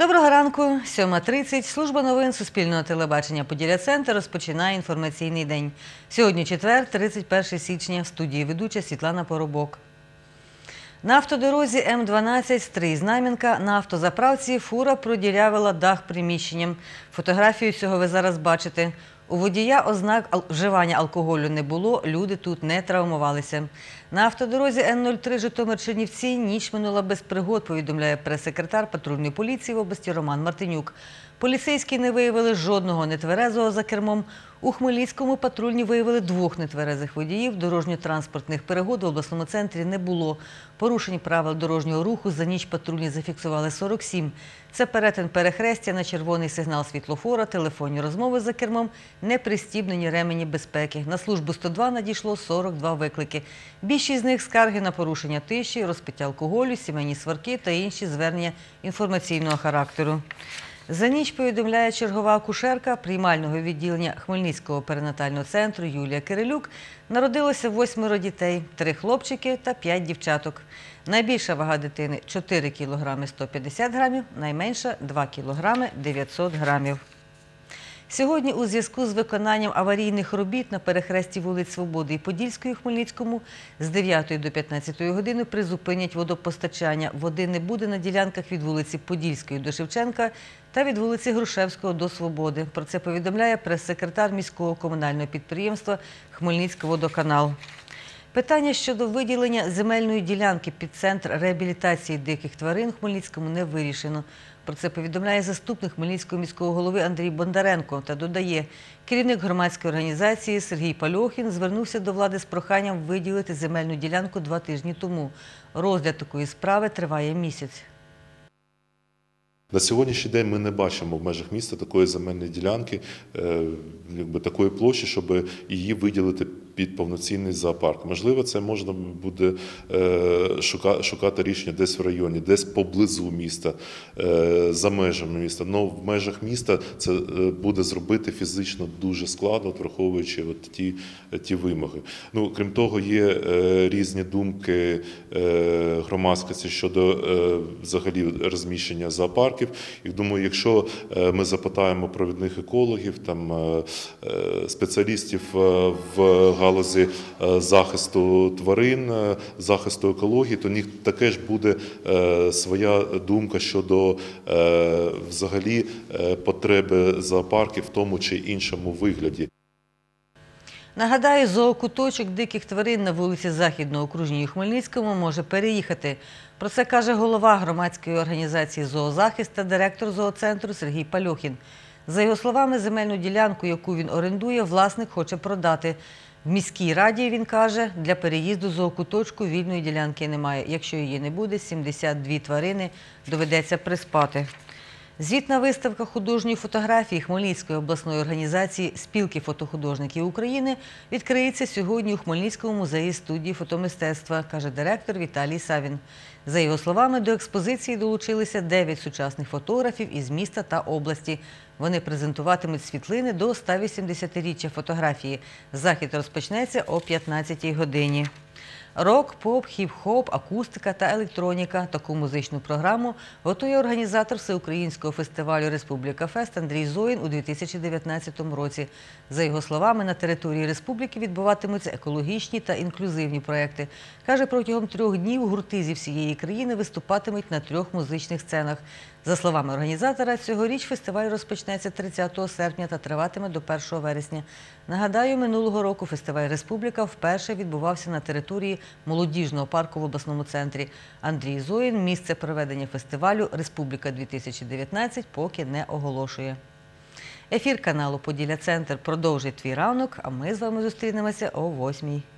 Доброго ранку, 7:30. Служба новин Суспільного телебачення «Поділля-Центр» розпочинає інформаційний день. Сьогодні четвер, 31 січня. В студії ведуча Світлана Поробок. На автодорозі М12 Стрий-Знам'янка на автозаправці фура продірявила дах приміщенням. Фотографію цього ви зараз бачите. У водія ознак вживання алкоголю не було, люди тут не травмувалися. На автодорозі Н03 Житомир-Чернівці ніч минула без пригод, повідомляє прес-секретар патрульної поліції в області Роман Мартинюк. Поліцейські не виявили жодного нетверезого за кермом. У Хмельницькому патрульні виявили 2 нетверезих водіїв. Дорожньо-транспортних перегод в обласному центрі не було. Порушень правил дорожнього руху за ніч патрульні зафіксували 47. Це перетин перехрестя на червоний сигнал світлофора, телефонні розмови за кермом, непристібнені ремені безпеки. На службу 102 надійшло 42 виклики. Більшість з них – скарги на порушення тиші, розпиття алкоголю, сімейні сварки та інші звернення інформаційного характеру. За ніч, повідомляє чергова акушерка приймального відділення Хмельницького перинатального центру Юлія Кирилюк, народилося 8 дітей, 3 хлопчики та 5 дівчаток. Найбільша вага дитини – 4 кг 150 грамів, найменша – 2 кг 900 грамів. Сьогодні у зв'язку з виконанням аварійних робіт на перехресті вулиць Свободи і Подільської у Хмельницькому з 9 до 15 години призупинять водопостачання. Води не буде на ділянках від вулиці Подільської до Шевченка та від вулиці Грушевського до Свободи. Про це повідомляє прес-секретар міського комунального підприємства «Хмельницькводоканал». Питання щодо виділення земельної ділянки під центр реабілітації диких тварин в Хмельницькому не вирішено. Про це повідомляє заступник Хмельницького міського голови Андрій Бондаренко та додає, керівник громадської організації Сергій Пальохін звернувся до влади з проханням виділити земельну ділянку 2 тижні тому. Розгляд такої справи триває місяць. На сьогоднішній день ми не бачимо в межах міста такої земельної ділянки, такої площі, щоб її виділити під повноцінний зоопарк. Можливо, це можна буде шукати рішення десь в районі, десь поблизу міста, за межами міста. Але в межах міста це буде зробити фізично дуже складно, враховуючи ті вимоги. Крім того, є різні думки громадськості щодо взагалі розміщення зоопарків. І думаю, якщо ми запитаємо провідних екологів, спеціалістів в галузі захисту тварин, захисту екології, то у них також буде своя думка щодо взагалі потреби зоопарків в тому чи іншому вигляді. Нагадаю, зоокуточок диких тварин на вулиці Західного окружній у Хмельницькому може переїхати. Про це каже голова громадської організації «Зоозахист» та директор зооцентру Сергій Пальохін. За його словами, земельну ділянку, яку він орендує, власник хоче продати. В міській раді, він каже, для переїзду зоокуточку вільної ділянки немає. Якщо її не буде, 72 тварини доведеться приспати. Звітна виставка художньої фотографії Хмельницької обласної організації «Спілки фотохудожників України» відкриється сьогодні у Хмельницькому музеї студії фотомистецтва, каже директор Віталій Савін. За його словами, до експозиції долучилися 9 сучасних фотографів із міста та області. Вони презентуватимуть світлини до 180-річчя фотографії. Захід розпочнеться о 15-й годині. Рок, поп, хіп-хоп, акустика та електроніка – таку музичну програму готує організатор всеукраїнського фестивалю «Республіка Фест» Андрій Зоїн у 2019 році. За його словами, на території республіки відбуватимуться екологічні та інклюзивні проекти. Каже, протягом 3 днів гурти зі всієї країни виступатимуть на 3 музичних сценах. За словами організатора, цьогоріч фестиваль розпочнеться 30 серпня та триватиме до 1 вересня. Нагадаю, минулого року фестиваль «Республіка» вперше відбувався на території молодіжного парку в обласному центрі. Андрій Зоїн місце проведення фестивалю «Республіка-2019» поки не оголошує. Ефір каналу «Поділля-Центр» продовжить твій ранок, а ми з вами зустрінемося о 8-й.